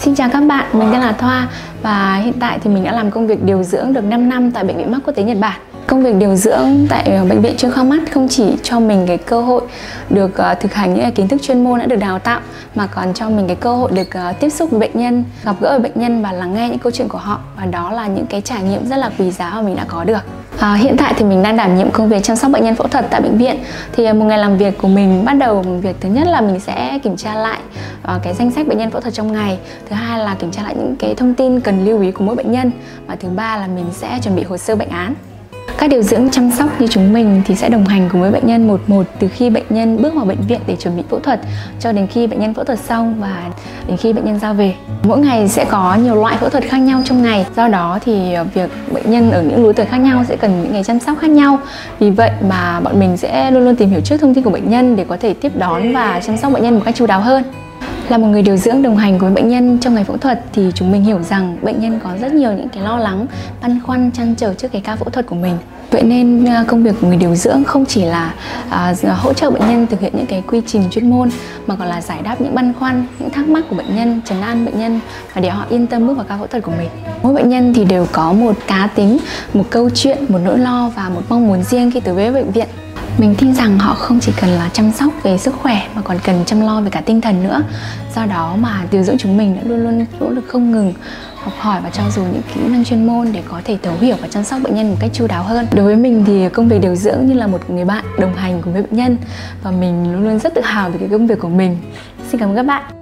Xin chào các bạn, mình tên là Thoa và hiện tại thì mình đã làm công việc điều dưỡng được 5 năm tại Bệnh viện Mắt Quốc tế Nhật Bản. Công việc điều dưỡng tại Bệnh viện chuyên khoa mắt không chỉ cho mình cái cơ hội được thực hành những kiến thức chuyên môn đã được đào tạo, mà còn cho mình cái cơ hội được tiếp xúc với bệnh nhân, gặp gỡ với bệnh nhân và lắng nghe những câu chuyện của họ. Và đó là những cái trải nghiệm rất là quý giá mà mình đã có được. Hiện tại thì mình đang đảm nhiệm công việc chăm sóc bệnh nhân phẫu thuật tại bệnh viện. Thì một ngày làm việc của mình bắt đầu, việc thứ nhất là mình sẽ kiểm tra lại cái danh sách bệnh nhân phẫu thuật trong ngày. Thứ hai là kiểm tra lại những cái thông tin cần lưu ý của mỗi bệnh nhân. Và thứ ba là mình sẽ chuẩn bị hồ sơ bệnh án. Các điều dưỡng chăm sóc như chúng mình thì sẽ đồng hành cùng với bệnh nhân một từ khi bệnh nhân bước vào bệnh viện để chuẩn bị phẫu thuật cho đến khi bệnh nhân phẫu thuật xong và đến khi bệnh nhân ra về. Mỗi ngày sẽ có nhiều loại phẫu thuật khác nhau trong ngày, do đó thì việc bệnh nhân ở những lứa tuổi khác nhau sẽ cần những ngày chăm sóc khác nhau. Vì vậy mà bọn mình sẽ luôn luôn tìm hiểu trước thông tin của bệnh nhân để có thể tiếp đón và chăm sóc bệnh nhân một cách chu đáo hơn. Là một người điều dưỡng đồng hành với bệnh nhân trong ngày phẫu thuật thì chúng mình hiểu rằng bệnh nhân có rất nhiều những cái lo lắng, băn khoăn, trăn trở trước cái ca phẫu thuật của mình. Vậy nên công việc của người điều dưỡng không chỉ là hỗ trợ bệnh nhân thực hiện những cái quy trình chuyên môn, mà còn là giải đáp những băn khoăn, những thắc mắc của bệnh nhân, trấn an bệnh nhân và để họ yên tâm bước vào ca phẫu thuật của mình. Mỗi bệnh nhân thì đều có một cá tính, một câu chuyện, một nỗi lo và một mong muốn riêng khi tới với bệnh viện. Mình tin rằng họ không chỉ cần là chăm sóc về sức khỏe mà còn cần chăm lo về cả tinh thần nữa. Do đó mà điều dưỡng chúng mình đã luôn luôn nỗ lực không ngừng học hỏi và trau dồi những kỹ năng chuyên môn để có thể thấu hiểu và chăm sóc bệnh nhân một cách chu đáo hơn. Đối với mình thì công việc điều dưỡng như là một người bạn đồng hành cùng với bệnh nhân và mình luôn luôn rất tự hào về cái công việc của mình. Xin cảm ơn các bạn.